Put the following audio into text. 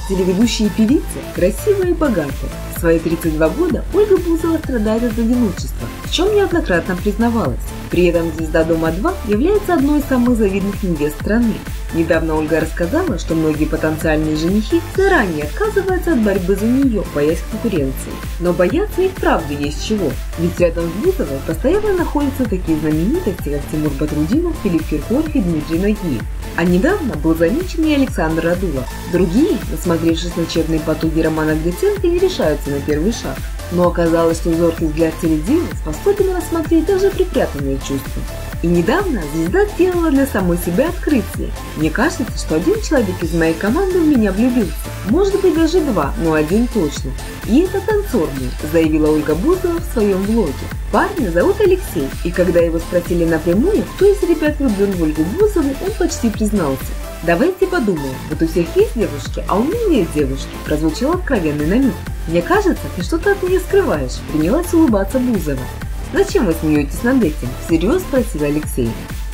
Телеведущая и певица, красивая и богатая. В свои 32 года Ольга Бузова страдает от одиночества, в чем неоднократно признавалась. При этом звезда «Дома-2» является одной из самых завидных невест страны. Недавно Ольга рассказала, что многие потенциальные женихи заранее отказываются от борьбы за нее, боясь конкуренции. Но бояться и вправду есть чего, ведь рядом с Бузовой постоянно находятся такие знаменитости, как Тимур Батрудинов, Филипп Киркоров и Дмитрий Нагиев. А недавно был замечен и Александр Радула. Другие, насмотревшись на тщетные потуги Романа Гриценко, не решаются на первый шаг. Но оказалось, что зоркий взгляд теледивы способен рассмотреть даже припрятанные чувства. И недавно звезда сделала для самой себя открытие. Мне кажется, что один человек из моей команды в меня влюбился. Может быть даже два, но один точно. И это танцор мой, заявила Ольга Бузова в своем блоге. Парня зовут Алексей, и когда его спросили напрямую, кто из ребят влюблен в Ольгу Бузову, он почти признался. «Давайте подумаем, вот у всех есть девушки, а у меня нет девушки», прозвучал откровенный намек. «Мне кажется, ты что-то от меня скрываешь», принялась улыбаться Бузова. «Зачем вы смеетесь над этим?» – всерьез спросил Алексей.